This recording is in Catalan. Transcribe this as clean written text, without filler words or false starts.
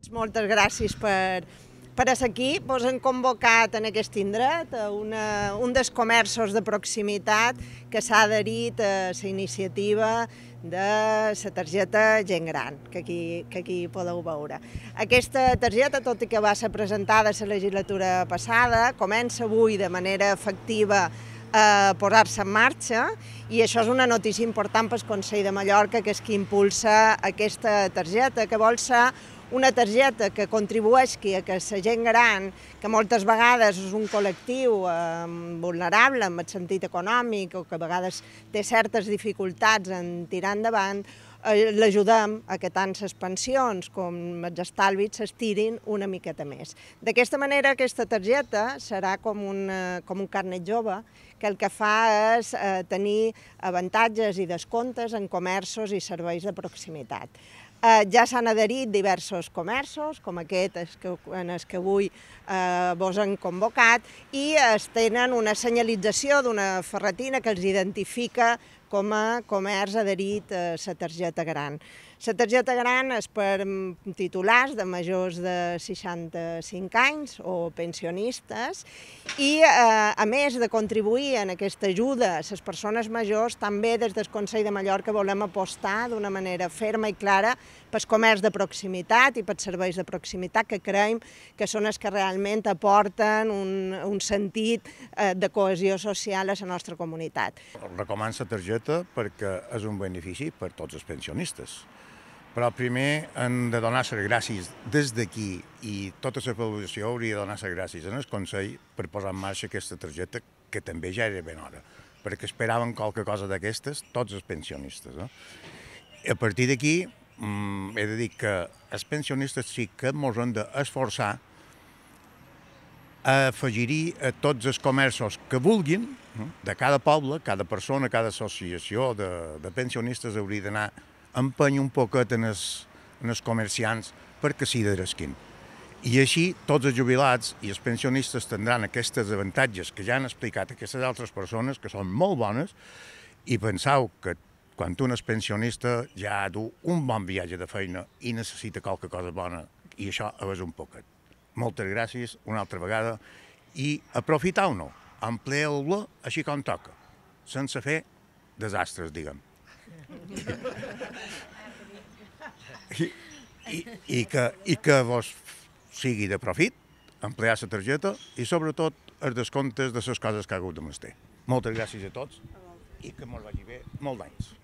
Moltes gràcies per estar aquí. Ens hem convocat en aquest indret a un dels comerços de proximitat que s'ha adherit a la iniciativa de la targeta Gent Gran, que aquí podeu veure. Aquesta targeta, tot i que va ser presentada a la legislatura passada, comença avui de manera efectiva a posar-se en marxa, i això és una notícia important pel Consell de Mallorca, que és qui impulsa aquesta targeta, que vol ser una targeta que contribueixi a que la gent gran, que moltes vegades és un col·lectiu vulnerable en el sentit econòmic o que a vegades té certes dificultats en tirar endavant, l'ajudem a que tant les pensions com els estalvis s'estirin una miqueta més. D'aquesta manera, aquesta targeta serà com un carnet jove, que el que fa és tenir avantatges i descomptes en comerços i serveis de proximitat. Ja s'han adherit diversos comerços, com aquest en el que avui vos han convocat, i tenen una senyalització d'una ferretina que els identifica com a comerç adherit a la targeta gran. La targeta gran és per titulars de majors de 65 anys o pensionistes i, a més de contribuir en aquesta ajuda a les persones majors, també des del Consell de Mallorca volem apostar d'una manera ferma i clara pel comerç de proximitat i pels serveis de proximitat, que creiem que són els que realment aporten un sentit de cohesió social a la nostra comunitat. Recomano la targeta perquè és un benefici per tots els pensionistes. Però primer hem de donar les gràcies des d'aquí, i tota la població hauria de donar les gràcies al Consell per posar en marxa aquesta targeta, que també ja era ben hora, perquè esperaven qualque cosa d'aquestes tots els pensionistes. A partir d'aquí he de dir que els pensionistes sí que ens hem d'esforçar a afegir-hi a tots els comerços que vulguin, de cada poble, cada persona, cada associació de pensionistes hauria d'anar a empènyer un poquet en els comerciants perquè s'hi adherisquin. I així tots els jubilats i els pensionistes tindran aquests avantatges que ja han explicat aquestes altres persones, que són molt bones, i penseu que quan un és pensionista ja du un bon viatge de feina i necessita qualque cosa bona, i això és un poquet. Moltes gràcies una altra vegada, i aprofiteu-ne, empleeu-la així com toca, sense fer desastres, diguem. I que vos sigui de profit emplear la targeta i sobretot els descomptes de les coses que ha hagut de menester. Moltes gràcies a tots i que ens vagi bé molt d'anys.